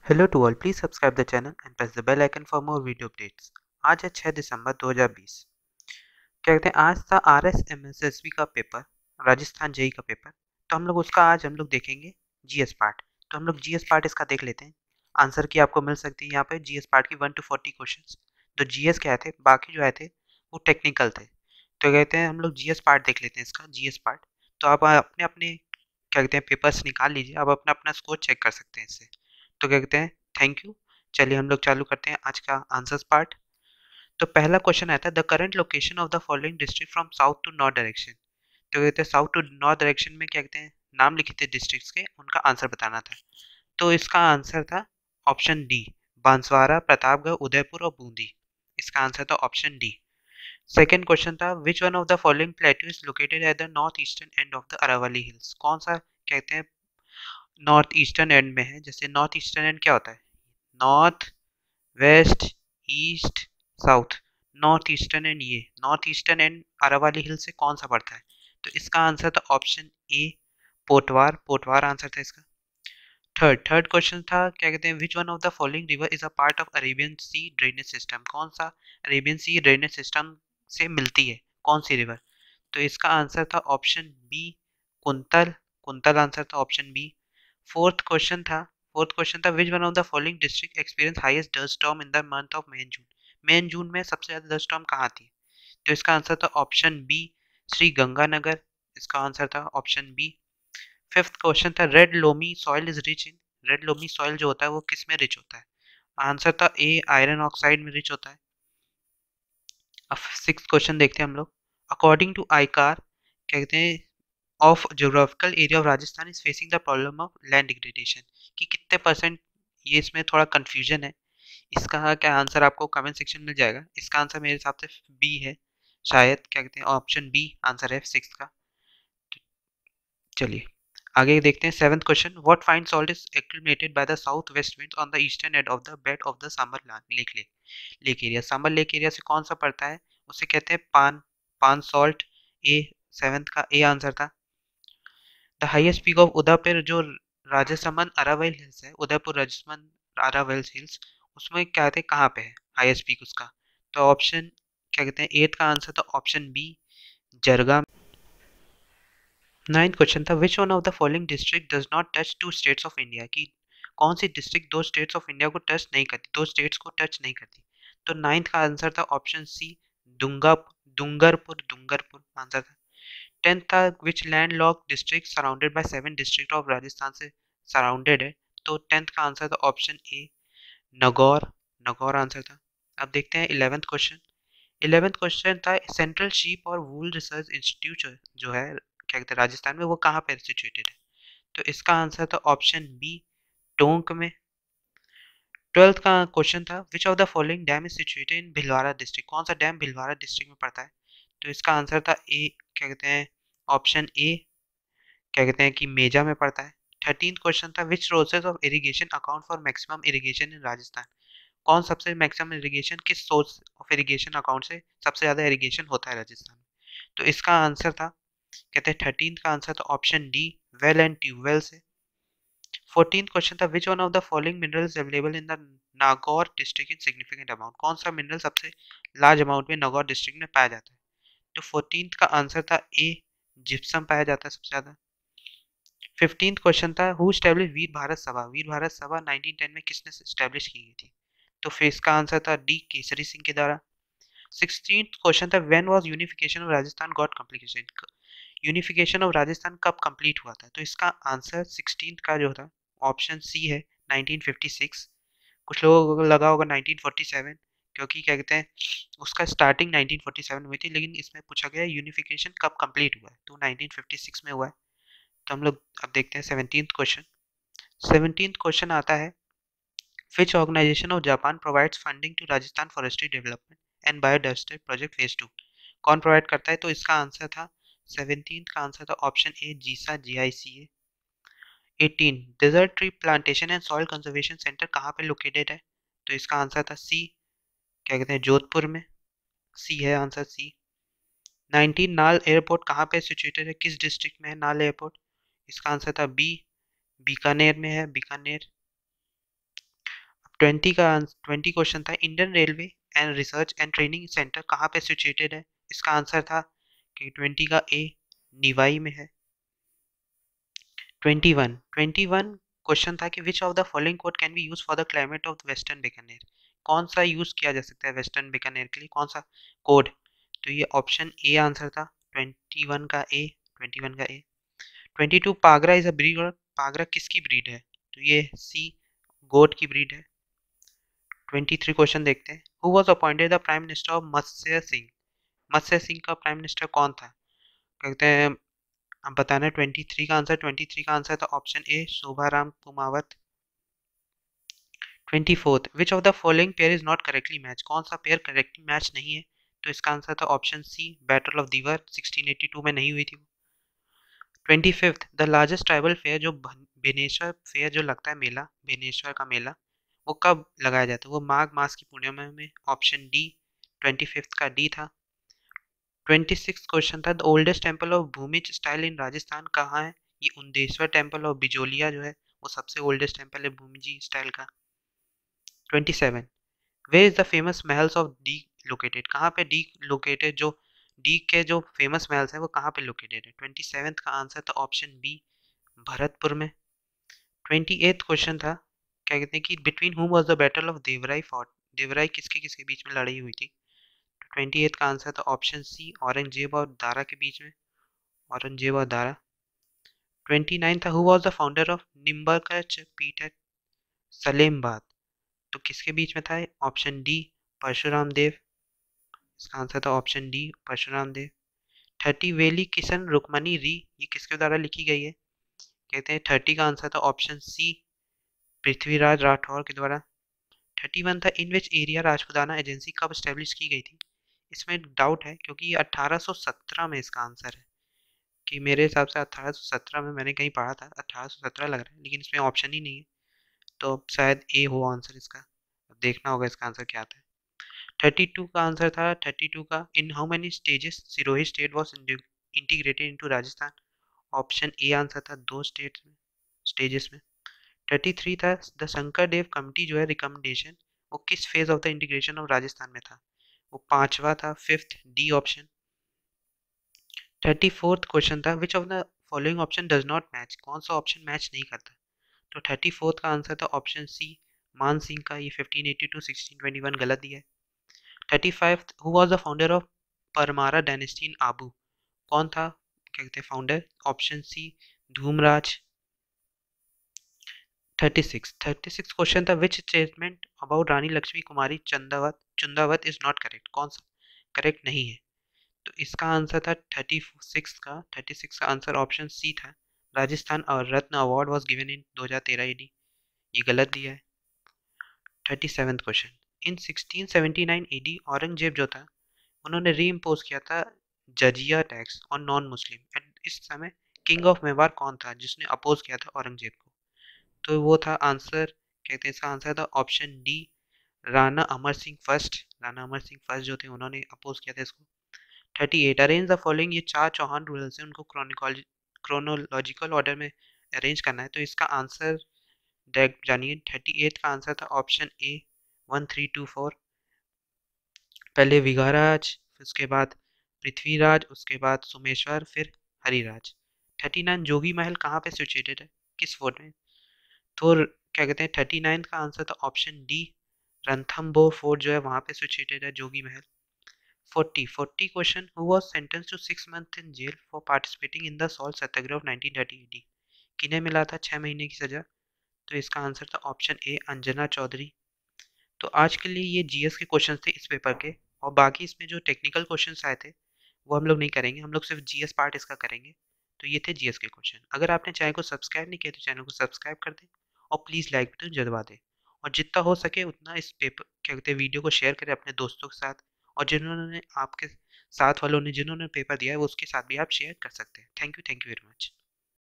Hello to all, please subscribe the channel and press the bell icon for more video updates. आज है 6 दिसंबर 2020। क्या कहते हैं, आज था RSMSSB का पेपर, राजस्थान जेई का पेपर। तो आज हम लोग देखेंगे जीएस पार्ट। तो हम लोग जीएस पार्ट इसका देख लेते हैं। आंसर की आपको मिल सकती है यहाँ पे जीएस पार्ट की 1 to 40 क्वेश्चंस। तो जीएस के आए थे, बाकी जो आए थे वो टेक्निकल थे। तो कहते हैं हम लोग जीएस पार्ट देख लेते हैं, इसका जीएस पार्ट। तो आप अपने अपने क्या कहते हैं पेपर्स निकाल लीजिए, आप अपना अपना स्कोर चेक कर सकते हैं इससे। तो क्या कहते हैं, थैंक यू। चलिए हम लोग चालू करते हैं आज का आंसर्स पार्ट। तो पहला क्वेश्चन आता है, the current location of the following district from south to north direction. तो कहते हैं साउथ टू नॉर्थ डायरेक्शन में क्या कहते हैं नाम लिखे थे डिस्ट्रिक्ट्स के, उनका आंसर बताना था। तो इसका आंसर था ऑप्शन डी, बांसवाड़ा, प्रतापगढ़, उदयपुर और बूंदी। इसका आंसर था ऑप्शन डी। सेकेंड क्वेश्चन था, which one of the following plateau is located at the north eastern end of the Aravalli hills. कौन सा कहते हैं नॉर्थ ईस्टर्न एंड में है। जैसे नॉर्थ ईस्टर्न एंड क्या होता है, north, west, east, south. North eastern end, ये north eastern end Aravalli hill से कौन सा पड़ता है। तो इसका आंसर था ऑप्शन ए, पोटवार। पोटवार आंसर था इसका। थर्ड क्वेश्चन था, क्या कहते हैं, which one of the following river is a part of Arabian sea drainage system. कौन सा अरेबियन सी ड्रेनेज सिस्टम से मिलती है, कौन सी रिवर। तो इसका आंसर था ऑप्शन बी, कुंतल। कुंतल आंसर था ऑप्शन बी। फोर्थ क्वेश्चन था फोर्थ क्वेश्चन था, which one of the following district experience highest dust storm in the month of May and June. May and June में सबसे ज्यादा डस्ट स्टॉर्म कहाँ थी। तो इसका आंसर था ऑप्शन बी, श्री गंगानगर। इसका आंसर था ऑप्शन बी। फिफ्थ क्वेश्चन था, red loamy soil is rich in. Red loamy soil जो होता है वो किस में रिच होता है। आंसर था ए, आयरन ऑक्साइड में रिच होता है। अब सिक्स क्वेश्चन देखते हैं हम लोग। अकॉर्डिंग टू आईकार, कहते हैं, of geographical area of Rajasthan is facing the problem of land degradation, कि कितने परसेंट। ये इसमें थोड़ा कंफ्यूजन है। इसका क्या आंसर आपको कमेंट सेक्शन में मिल जाएगा। इसका आंसर मेरे हिसाब से बी है शायद, क्या कहते हैं, ऑप्शन बी आंसर है सिक्स का। चलिए आगे देखते हैं। Seventh question, what fine salt is accumulated by the south west wind on the eastern end of the bed of the Sambhar lake area. Sambhar lake area से कौन सा पड़ता है, उसे कहते हैं पान। पान सॉल्ट। ए, सेवंथ का ए आंसर था। The highest peak of Udaipur, जो राजसमंद अरावल हिल्स है, उदयपुर राजसमंद अरावल हिल्स, उसमें क्या कहते हैं कहाँ पे है हाईएस्ट पीक उसका। तो ऑप्शन, क्या कहते हैं, एट का आंसर था option B, Jarga. Ninth question था, which one of the following district does not touch two states of India, की कौन सी डिस्ट्रिक्ट दो स्टेट्स ऑफ इंडिया को टच नहीं करती, दो स्टेट्स को टच नहीं करती। तो नाइन्थ का आंसर था ऑप्शन सी, दुंगा डूंगरपुर। डूंगरपुर आंसर था। टेंथ था, which land lock district surrounded by seven district of Rajasthan से सराउंडेड है। तो टेंथ का आंसर था option A, Nagaur. Nagaur answer था। अब देखते हैं इलेवेंथ क्वेश्चन। इलेवेंथ क्वेश्चन था, सेंट्रल शीप और वूल रिसर्च इंस्टीट्यूट जो है, क्या कहते हैं, राजस्थान में, वो कहाँ पे सिचुएटेड है। तो इसका आंसर था ऑप्शन बी, टोंक में। ट्वेल्थ का क्वेश्चन था, which of the following dam is situated in Bhilwara district. कौन सा डैम भिलवाड़ा डिस्ट्रिक्ट में पड़ता है। तो इसका आंसर था ए, क्या कहते हैं, ऑप्शन ए, क्या कहते हैं कि मेजा में पड़ता है। थर्टीन क्वेश्चन था, which sources of irrigation account for maximum irrigation in Rajasthan. कौन सबसे मैक्सिमम इरिगेशन, किस सोर्स ऑफ इरिगेशन अकाउंट से सबसे ज्यादा इरिगेशन होता है राजस्थान में। तो इसका आंसर था, कहते हैं, थर्टीन का आंसर था option D, well and tubewell से। फोर्टीन क्वेश्चन था, which one of the following minerals available in the Nagaur district in significant amount. कौन सा मिनरल सबसे लार्ज अमाउंट में नागौर डिस्ट्रिक्ट में पाया जाता है। तो फोर्टीन का आंसर था ए, जिप्सम पाया जाता है सबसे ज्यादा। फिफ्टींथ क्वेश्चन था, हु स्टैब्लिश वीर भारत सभा। वीर भारत सभा 1910 में किसने स्टैब्लिश की गई थी। तो फिर इसका आंसर था डी, केसरी सिंह के द्वारा। सिक्सटींथ क्वेश्चन था, when was unification of Rajasthan got complication. Unification of Rajasthan कब कंप्लीट हुआ था। तो इसका आंसर सिक्सटींथ का जो था ऑप्शन सी है, 1956। कुछ लोगों को लगा होगा 1947, क्योंकि क्या कहते हैं उसका स्टार्टिंग 1947 हुई थी, लेकिन इसमें पूछा गया यूनिफिकेशन कब कंप्लीट हुआ है, तो 1956 में हुआ है। तो हम लोग अब देखते हैं सेवनटीन्थ क्वेश्चन। सेवनटीन्थ क्वेश्चन आता है, which organization of Japan provides funding to Rajasthan forestry development and biodiversity project phase 2। कौन प्रोवाइड करता है। तो इसका आंसर था, सेवनटीन्थ का आंसर था option A, JICA, GICA। 18, desert tree plantation and soil conservation centre कहाँ पे लोकेटेड है। तो इसका आंसर था सी, क्या कहते हैं, जोधपुर में। सी है आंसर, सी। 19, नाल एयरपोर्ट कहाँ पे सिचुएटेड है, किस डिस्ट्रिक्ट में है नाल एयरपोर्ट। इसका आंसर था बी, बीकानेर में है, बीकानेर। 20 क्वेश्चन था, Indian railway and research and training centre कहाँ पे सिचुएटेड है? इसका आंसर था कि 20 का ए निवाई में है। 21 क्वेश्चन था कि which of the following code can be use for the climate of western Bikaner? कौन सा यूज किया जा सकता है वेस्टर्न बीकानेर के लिए, कौन सा कोड? तो ये ऑप्शन ए आंसर था 21 का ए। 21 का ए। 22 पागरा इज अ ब्रीड, और पागरा किसकी ब्रीड है? तो ये सी गोट की ब्रीड है। 23 क्वेश्चन देखते हैं, who was appointed the prime minister of Matsya Singh? Matsya Singh का प्राइम मिनिस्टर कौन था? कहते हैं, अब बताना है 23 का आंसर। 23 का आंसर था option A Shobharam Kumawat. 24 which of the following pair is not correctly match? कौन सा पेयर करेक्टली मैच नहीं है? तो इसका आंसर था option C battle of Dewair, 1682 में नहीं हुई थी। 25 द लार्जेस्ट ट्राइबल फेयर, जो बेनेश्वर फेयर जो लगता है मेला, बेनेश्वर का मेला, वो कब लगाया जाता है? वो माघ मास की पूर्णिमा में। ऑप्शन डी 25 का डी था। 26 क्वेश्चन था, the oldest temple of Bhumij style in Rajasthan कहाँ है? ये उंदेश्वर टेम्पल ऑफ बिजोलिया जो है वो सबसे ओल्डेस्ट टेम्पल है भूमिजी स्टाइल का। 27 where is the famous mahals of D located? कहाँ पे डी लोकेटेड, जो डी के जो फेमस महल्स हैं वो कहाँ पे लोकेटेड है? 27 का आंसर था ऑप्शन बी भरतपुर में। 28 क्वेश्चन था, क्या कहते हैं कि between whom was the battle of Dewair fought? Dewair किसके किसके बीच में लड़ाई हुई थी? 28 का आंसर था ऑप्शन सी औरंगजेब और दारा के बीच में। औरंगजेब और दारा। 29 था, who was the founder of Nimbarka Peeth at Salemabad? तो किसके बीच में था? Option D Parshuram Dev. इसका आंसर था ऑप्शन डी परशुराम देव। 30 वेली किशन रुक्मणी री, ये किसके द्वारा लिखी गई है? कहते हैं 30 का आंसर था ऑप्शन सी पृथ्वीराज राठौर के द्वारा। 31 था, in which area Rajputana agency कब स्टेब्लिश की गई थी? इसमें डाउट है क्योंकि ये 1817 में इसका आंसर है, कि मेरे हिसाब से 1817 में मैंने कहीं पढ़ा था, 1817 लग रहा है, लेकिन इसमें ऑप्शन ही नहीं है, तो अब शायद ए हो आंसर इसका। अब देखना होगा इसका आंसर क्या आता है। 32 का आंसर था, 32 का in how many stages Sirohi state was integrated into Rajasthan? Option A answer था 2 स्टेट्स में, स्टेजेस में। 33 था, द शंकर देव कमिटी जो है रिकमेंडेशन, वो किस phase of the integration of Rajasthan में था? वो पांचवा था, fifth, D option. 34th question था, which of the following option does not match? कौन सा ऑप्शन मैच नहीं करता? तो 34th का आंसर था ऑप्शन सी मान सिंह का, ये 1582 1621 गलत दिया है। 35th who was the founder of Parmara dynasty in Abu? कौन था, क्या कहते हैं, founder? Option C Dhumraj. 36 question था, which statement about Rani Lakshmi Kumari Chundawat is not correct? कौन सा करेक्ट नहीं है? तो इसका आंसर था 36 का आंसर ऑप्शन सी था, राजस्थान और Ratna award was given in 2013 AD, ये गलत दिया है। 37 क्वेश्चन, इन 1679 एडी औरंगजेब जो था उन्होंने री इम्पोज किया था जजिया टैक्स और नॉन मुस्लिम। इस समय किंग ऑफ मेवाड़ कौन था जिसने अपोज किया था औरंगजेब को? तो वो था आंसर, कहते हैं इसका आंसर था option D Rana Amar Singh first. Rana Amar Singh first जो थे उन्होंने अपोज किया था इसको। 38 अरेंज द फॉलोइंग, ये 4 चौहान रूलर्स हैं, उनको क्रोनोलॉजिकल ऑर्डर में अरेंज करना है, तो इसका आंसर डायरेक्ट जानिए। 38 का आंसर था ऑप्शन ए 1324। पहले विघाराज, फिर उसके बाद पृथ्वीराज, उसके बाद सोमेश्वर, फिर हरिराज। 39 जोगी महल कहाँ पे सिचुएटेड है, किस फोर्ट में? तो क्या कहते हैं 39 का आंसर था ऑप्शन डी रणथंभौर फोर्ट जो है वहाँ पे सिचुएटेड है Jogi Mahal. 40 question, who was sentenced to 6 month in jail for participating in the salt Satyagraha of 1930 AD? किन्हें मिला था 6 महीने की सजा? तो इसका आंसर था ऑप्शन ए अंजना चौधरी। तो आज के लिए ये जीएस के क्वेश्चंस थे इस पेपर के, और बाकी इसमें जो टेक्निकल क्वेश्चंस आए थे वो हम लोग नहीं करेंगे, हम लोग सिर्फ जीएस पार्ट इसका करेंगे। तो ये थे जीएस के क्वेश्चन। अगर आपने चैनल को सब्सक्राइब नहीं किया तो चैनल को सब्सक्राइब कर दें और प्लीज़ लाइक बटन जलवा दें, और जितना हो सके उतना इस पेपर, क्या कहते हैं, वीडियो को शेयर करें अपने दोस्तों के साथ, और जिन्होंने आपके साथ वालों ने जिन्होंने पेपर दिया है वो उसके साथ भी आप शेयर कर सकते हैं। Thank you very much.